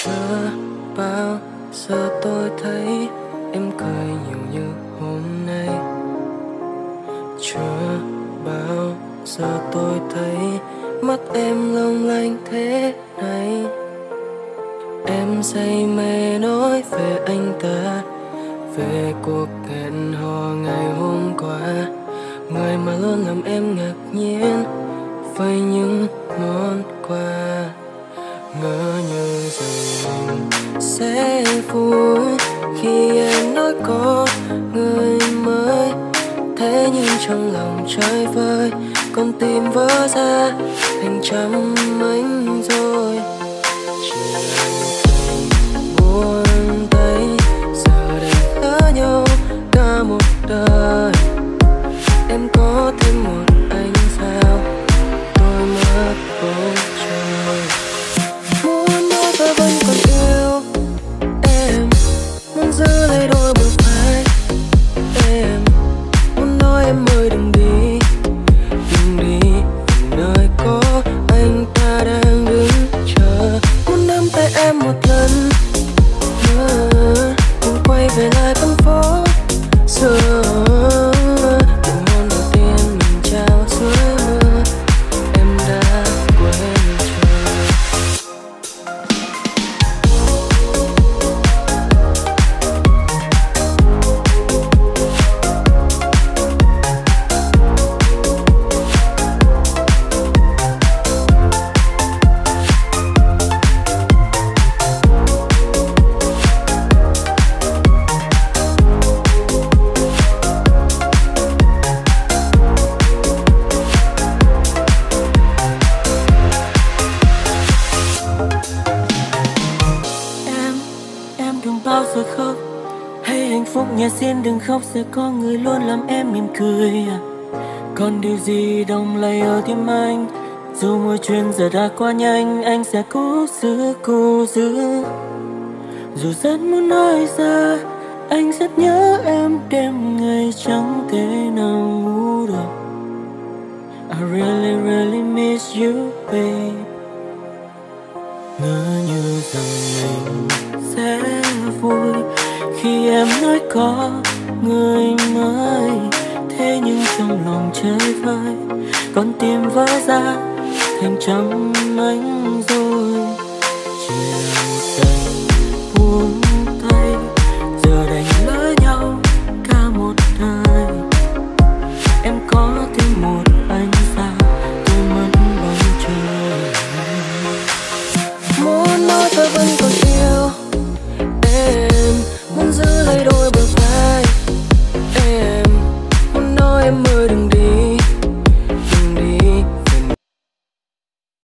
Chưa bao giờ tôi thấy em cười nhiều như hôm nay. Chưa bao giờ tôi thấy mắt em long lanh thế này. Em say mê nói về anh ta, về cuộc hẹn hò ngày hôm qua. Người mà luôn làm em ngạc nhiên với những món quà. Ngỡ như rằng mình sẽ vui khi em nói có người mới. Thế nhưng trong lòng chơi vơi, con tim vỡ ra thành trăm mảnh rồi. Chỉ là một tình buồn tay, giờ đành lỡ nhau cả một đời. Em có thêm một anh sao tôi mất bầu trời. Muốn nói và vẫn còn yêu em, muốn giữ lấy đôi bờ vai em. Muốn nói em ơi đừng đi, đừng đi về nơi có anh ta đang đứng chờ. Muốn nắm tay em một lần nữa, cùng quay về lại con phố xưa. Nụ hôn đầu tiên mình trao dưới mưa, em đã quên chưa? Em đừng bao giờ khóc, hãy hạnh phúc nhé, xin đừng khóc. Sẽ có người luôn làm em mỉm cười. Còn điều gì đồng lại ở tim anh, dù mọi chuyện giờ đã qua nhanh, anh sẽ cố giữ. Dù rất muốn nói ra, anh rất nhớ em đêm ngày chẳng thể nào ngủ được. I really really miss you babe. Ngỡ như rằng mình sẽ vui khi em nói có người mới. Thế nhưng trong lòng chơi vơi, con tim vỡ ra thành trăm mảnh rồi. Chỉ